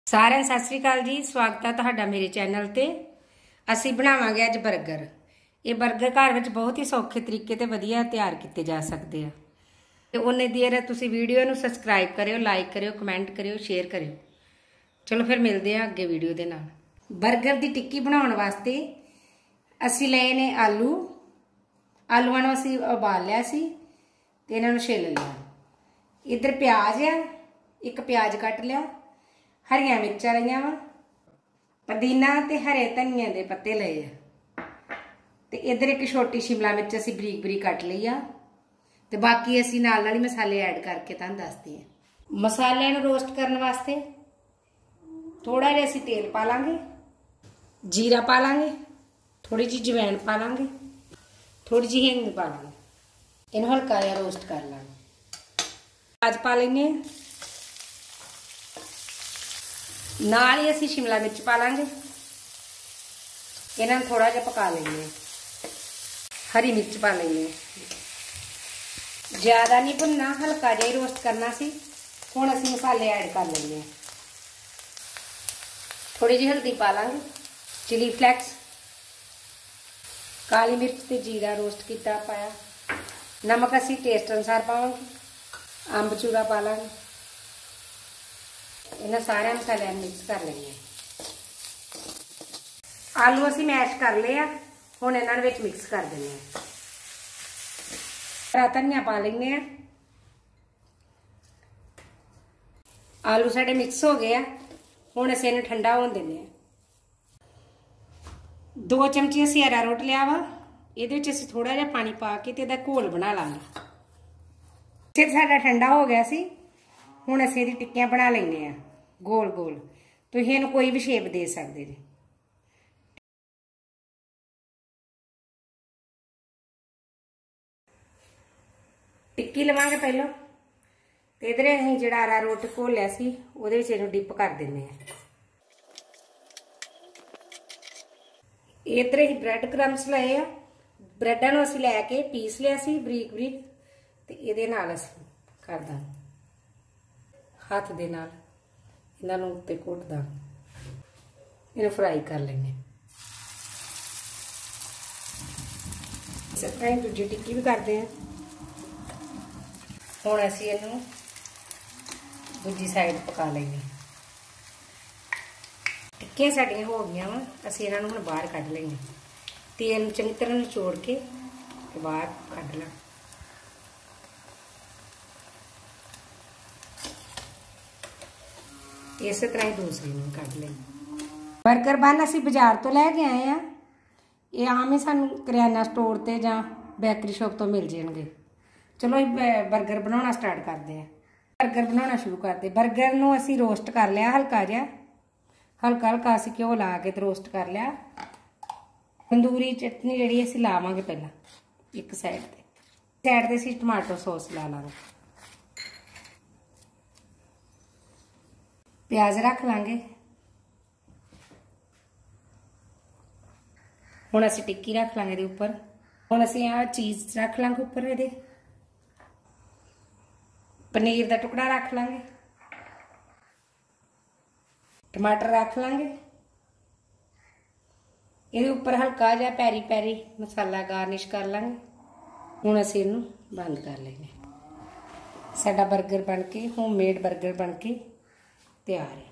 सारिਆਂ सत श्री अकाल जी। स्वागत है तुहाडा मेरे चैनल ते। असीं बनावांगे अज बर्गर। ये बर्गर घर विच बहुत ही सौखे तरीके ते वधिया तैयार किए जा सकते हैं। तो उन्ने देर तुसीं वीडियो नूं सबसक्राइब करियो, लाइक करियो, कमेंट करियो, शेयर करियो। चलो फिर मिलते हैं अगे वीडियो दे नाल। बर्गर की टिक्की बनाउण वास्ते असीं लए ने आलू। आलूआं नूं असीं उबाल लिया सी ते इन्हां नूं छिल लिया। इधर प्याज आ, एक प्याज कट लिया, हरियां मिर्चां लईआं वा, पुदीना ते हरे धनिया दे पत्ते लए आ ते इधर एक छोटी शिमला मिर्च असीं बरीक बरीक कट लई आ ते बाकी असीं नाल नाल ही मसाले ऐड करके तुहानूं दसदे हां। मसालिआं नूं रोस्ट करन वास्ते थोड़ा जिहा असीं तेल पा लांगे, जीरा पा लांगे, थोड़ी जी जवैन पा लांगे, थोड़ी जी हींग पा लांगे। इन्हूं हल्का जिहा रोस्ट कर लांगे। प्याज पा लैंगे, नाल ही असीं शिमला मिर्च पा लांगे। इन्हां नूं थोड़ा जिहा पका लेंगे। हरी मिर्च पा लेंगे। ज़्यादा नहीं भुनना, हल्का जिहा ही रोस्ट करना सी। हुण असीं मसाले ऐड कर लेंगे। थोड़ी जी हल्दी पा लांगे, चिली फ्लैक्स, काली मिर्च ते जीरा रोस्ट किया पाया, नमक असीं टेस्ट अनुसार पावांगे, अंब चूरा पा लांगे। इन्हां सारे मसालिआं नूं मिक्स कर लेंगे। आलू असीं मैश कर लिए आ, हुण इन्हां दे विच मिक्स कर देंगे। हरा धनिया पा लेंगे। आलू साडे मिक्स हो गए। हुण असीं इहनूं ठंडा होण दिंदे आ। 2 चमची असीं अरारोट लिया वा, इहदे विच असीं थोड़ा जिहा पानी पा के ते इहदा घोल बना लांगे। फिर साडा ठंडा हो गया सी। हुण असीं इहदी टिक्कियां बना लैंदे आ गोल गोल। तुसीं इहनूं कोई भी शेप दे सकदे जी। टिक्की लवांगे पहलों ते इधर असीं जिहड़ा अरारोट घोलिया सी उहदे विच इहनूं डिप कर दिंदे आ। इधर असीं ब्रैड क्रम्स लए आ। ब्रैडां नूं असीं लैके पीस लिया सी बरीक बरीक ते इहदे नाल असीं कर दांगे हत्थ दे नाल इन्हां नूं उत्ते घुट दांगे। इहनूं फ्राई कर लेंगे। इस तरह ही दूजी टिक्की भी करते हैं। हुण असीं इहनूं दूजी साइड पका लेंगे। टिक्कियां साडियां हो गईयां वा, असीं इन्हां नूं हुण बाहर कढ लेंगे। तेल चंगी तरह निचोड़ के बाहर कढ लांगे। इस तरह ही दूसरी नूं कढ लेंगे। बर्गर बन असीं बाजार तो लैके आए हैं। ये आम ही सानूं करियाना स्टोर ते जां बेकरी शॉप तो मिल जाएंगे। चलो बर्गर बनाना स्टार्ट करते हैं। बर्गर बनाना शुरू करते। बर्गर नूं असीं रोस्ट कर लिया हल्का जिहा, हल्का हल्का असीं घ्यो ला के ते रोस्ट कर लिया। तंदूरी चटनी जिहड़ी असीं लावांगे पहलां एक साइड ते असीं टमाटो सॉस ला लांगे। प्याज रख लांगे। हुण असीं टिक्की रख लांगे इहदे उपर। हुण असीं आ चीज़ रख लांगे उपर इहदे। पनीर का टुकड़ा रख लांगे, टमाटर रख लांगे। इहदे उपर हल्का जिहा पैरी पैरी मसाला गार्निश कर लांगे। हुण असीं इहनूं बंद कर लेंगे। साडा बर्गर बन के होममेड बर्गर बन के तैयार है।